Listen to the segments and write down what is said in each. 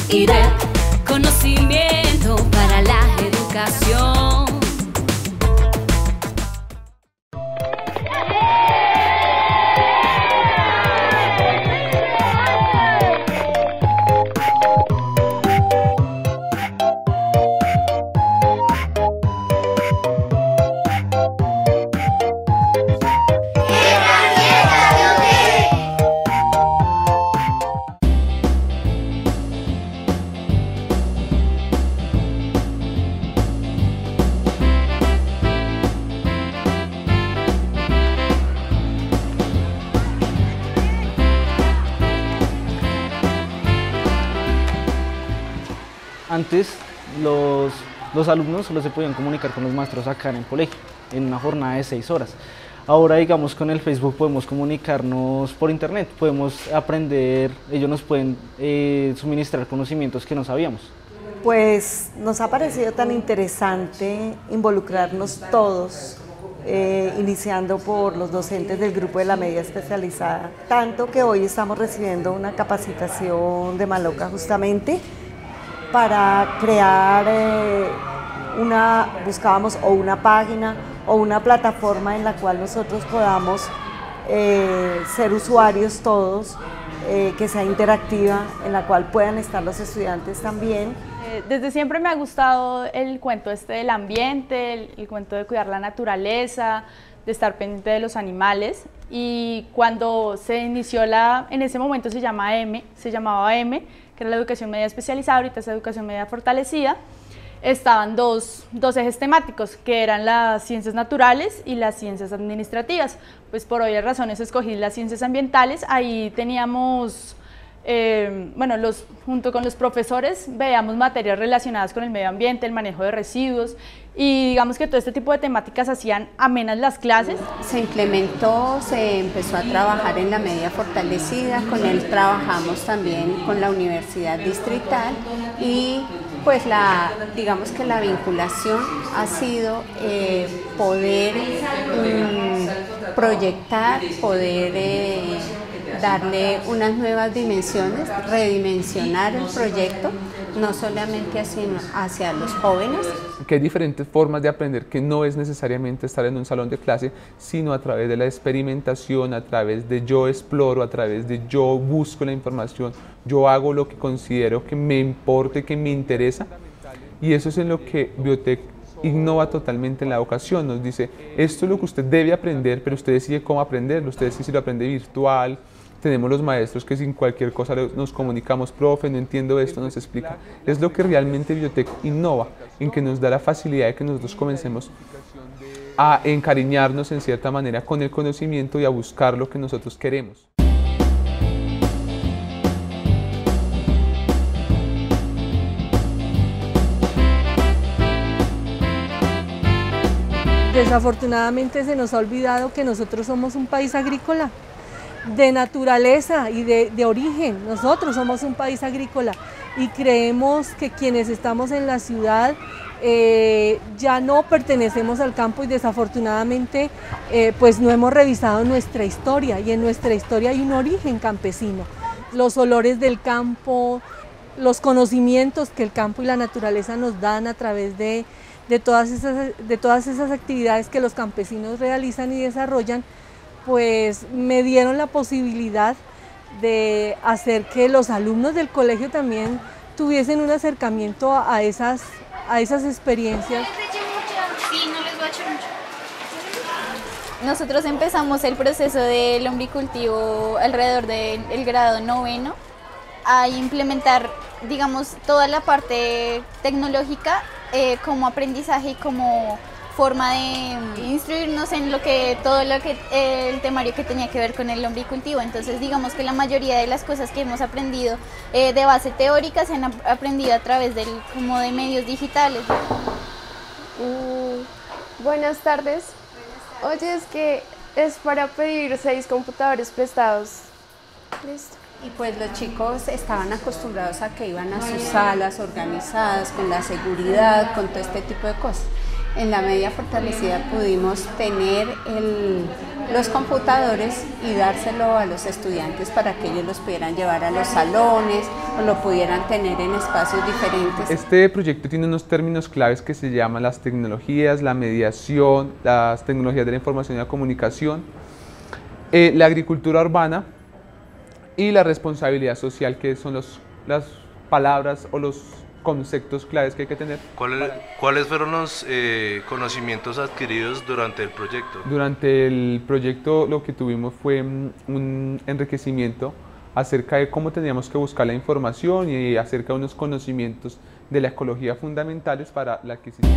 y del conocimiento para la educación. Antes los alumnos solo se podían comunicar con los maestros acá en el colegio, en una jornada de 6 horas. Ahora, digamos, con el Facebook podemos comunicarnos por internet, podemos aprender, ellos nos pueden suministrar conocimientos que no sabíamos. Pues nos ha parecido tan interesante involucrarnos todos, iniciando por los docentes del grupo de la media especializada, tanto que hoy estamos recibiendo una capacitación de Maloca justamente para crear buscábamos o una página o una plataforma en la cual nosotros podamos ser usuarios todos, que sea interactiva, en la cual puedan estar los estudiantes también. Desde siempre me ha gustado el cuento del ambiente, el cuento de cuidar la naturaleza, de estar pendiente de los animales, y cuando se inició en ese momento se llamaba M, que era la educación media especializada, ahorita es educación media fortalecida, estaban dos ejes temáticos, que eran las ciencias naturales y las ciencias administrativas. Pues por obvias razones escogí las ciencias ambientales. Ahí teníamos, junto con los profesores, veíamos materias relacionadas con el medio ambiente, el manejo de residuos, y digamos que todo este tipo de temáticas hacían amenas las clases. Se implementó, se empezó a trabajar en la media fortalecida, con él trabajamos también con la Universidad Distrital, y pues digamos que la vinculación ha sido poder proyectar, poder darle unas nuevas dimensiones, redimensionar el proyecto, no solamente hacia los jóvenes. Que hay diferentes formas de aprender, que no es necesariamente estar en un salón de clase, sino a través de la experimentación, a través de yo exploro, a través de yo busco la información, yo hago lo que considero que me importa y que me interesa, y eso es en lo que Biotech innova totalmente en la educación. Nos dice, esto es lo que usted debe aprender, pero usted decide cómo aprenderlo, usted decide si lo aprende virtual. Tenemos los maestros que sin cualquier cosa nos comunicamos, profe, no entiendo esto, nos explica. Es lo que realmente Biotech innova, en que nos da la facilidad de que nosotros comencemos a encariñarnos en cierta manera con el conocimiento y a buscar lo que nosotros queremos. Desafortunadamente se nos ha olvidado que nosotros somos un país agrícola, de naturaleza y de origen. Nosotros somos un país agrícola y creemos que quienes estamos en la ciudad ya no pertenecemos al campo, y desafortunadamente pues no hemos revisado nuestra historia, y en nuestra historia hay un origen campesino. Los olores del campo, los conocimientos que el campo y la naturaleza nos dan a través de todas esas actividades que los campesinos realizan y desarrollan, pues me dieron la posibilidad de hacer que los alumnos del colegio también tuviesen un acercamiento a esas experiencias. Nosotros empezamos el proceso del lombricultivo alrededor del grado 9º, a implementar, digamos, toda la parte tecnológica como aprendizaje y como forma de instruirnos en todo el temario que tenía que ver con el lombricultivo. Entonces, digamos que la mayoría de las cosas que hemos aprendido de base teórica se han aprendido a través de medios digitales. Buenas tardes. Oye, es que es para pedir 6 computadores prestados. Listo. Y pues los chicos estaban acostumbrados a que iban a sus salas organizadas, con la seguridad, con todo este tipo de cosas. En la media fortalecida pudimos tener los computadores y dárselo a los estudiantes para que ellos los pudieran llevar a los salones o lo pudieran tener en espacios diferentes. Este proyecto tiene unos términos claves que se llaman las tecnologías, la mediación, las tecnologías de la información y la comunicación, la agricultura urbana y la responsabilidad social, que son las palabras o los conceptos claves que hay que tener. ¿Cuáles fueron los conocimientos adquiridos durante el proyecto? Durante el proyecto lo que tuvimos fue un enriquecimiento acerca de cómo teníamos que buscar la información y acerca de unos conocimientos de la ecología fundamentales para la adquisición.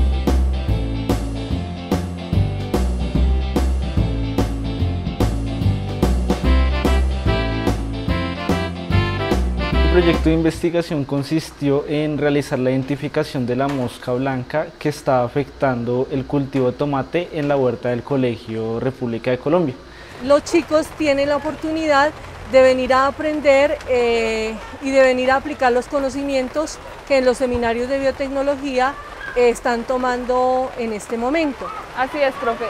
El proyecto de investigación consistió en realizar la identificación de la mosca blanca que está afectando el cultivo de tomate en la huerta del Colegio República de Colombia. Los chicos tienen la oportunidad de venir a aprender y de venir a aplicar los conocimientos que en los seminarios de biotecnología están tomando en este momento. Así es, profe.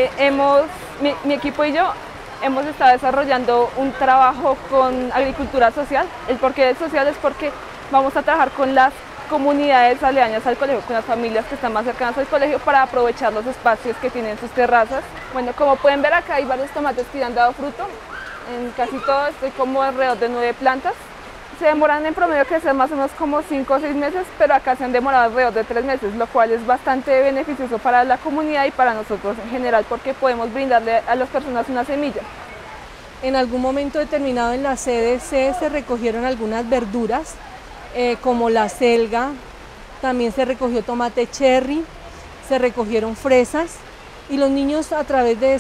Mi equipo y yo hemos estado desarrollando un trabajo con agricultura social. El porqué de social es porque vamos a trabajar con las comunidades aledañas al colegio, con las familias que están más cercanas al colegio para aprovechar los espacios que tienen sus terrazas. Bueno, como pueden ver acá hay varios tomates que ya han dado fruto. En casi todo estoy como alrededor de 9 plantas. Se demoran en promedio a crecer más o menos como 5 o 6 meses, pero acá se han demorado alrededor de 3 meses, lo cual es bastante beneficioso para la comunidad y para nosotros en general, porque podemos brindarle a las personas una semilla. En algún momento determinado en la CDC se recogieron algunas verduras, como la selga, también se recogió tomate cherry, se recogieron fresas, y los niños a través de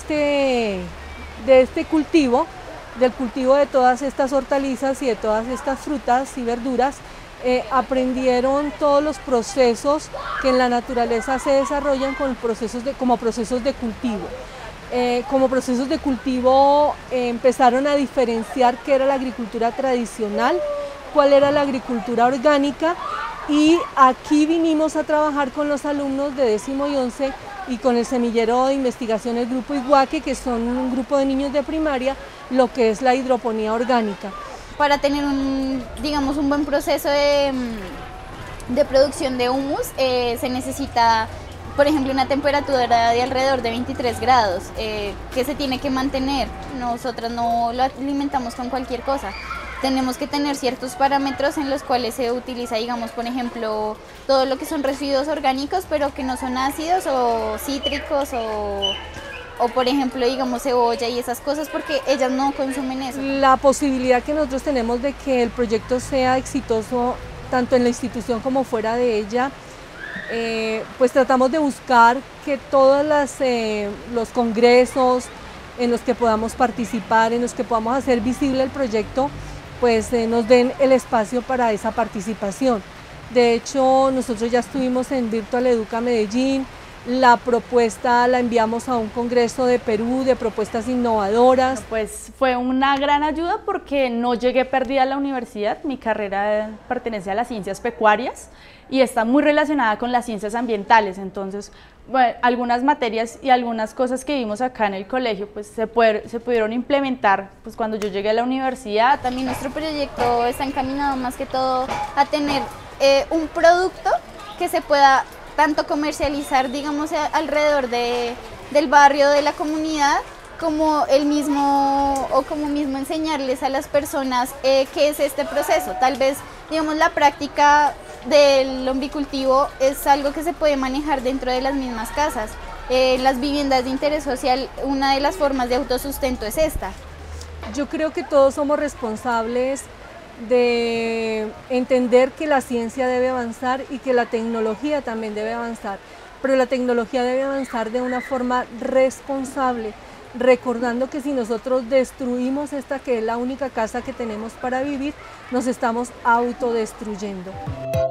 este cultivo, del cultivo de todas estas hortalizas y de todas estas frutas y verduras, aprendieron todos los procesos que en la naturaleza se desarrollan como procesos de cultivo. Como procesos de cultivo empezaron a diferenciar qué era la agricultura tradicional, cuál era la agricultura orgánica, y aquí vinimos a trabajar con los alumnos de 10º y 11 y con el semillero de investigación el grupo Iguaque, que son un grupo de niños de primaria, lo que es la hidroponía orgánica. Para tener un buen proceso de producción de humus se necesita, por ejemplo, una temperatura de alrededor de 23 grados que se tiene que mantener. Nosotras no lo alimentamos con cualquier cosa. Tenemos que tener ciertos parámetros en los cuales se utiliza, digamos, por ejemplo, todo lo que son residuos orgánicos, pero que no son ácidos o cítricos o por ejemplo, digamos, cebolla y esas cosas, porque ellas no consumen eso. La posibilidad que nosotros tenemos de que el proyecto sea exitoso, tanto en la institución como fuera de ella, pues tratamos de buscar que todos los congresos en los que podamos participar, en los que podamos hacer visible el proyecto, pues nos den el espacio para esa participación. De hecho, nosotros ya estuvimos en Virtual Educa Medellín, la propuesta la enviamos a un congreso de Perú de propuestas innovadoras. Pues fue una gran ayuda porque no llegué perdida a la universidad. Mi carrera pertenece a las ciencias pecuarias y está muy relacionada con las ciencias ambientales. Entonces, bueno, algunas materias y algunas cosas que vimos acá en el colegio pues se pudieron implementar pues cuando yo llegué a la universidad. También nuestro proyecto está encaminado más que todo a tener un producto que se pueda tanto comercializar, digamos, alrededor del barrio, de la comunidad, como mismo enseñarles a las personas qué es este proceso. Tal vez, digamos, la práctica del lombricultivo es algo que se puede manejar dentro de las mismas casas. Las viviendas de interés social, una de las formas de autosustento es esta. Yo creo que todos somos responsables de entender que la ciencia debe avanzar y que la tecnología también debe avanzar, pero la tecnología debe avanzar de una forma responsable, recordando que si nosotros destruimos esta que es la única casa que tenemos para vivir, nos estamos autodestruyendo.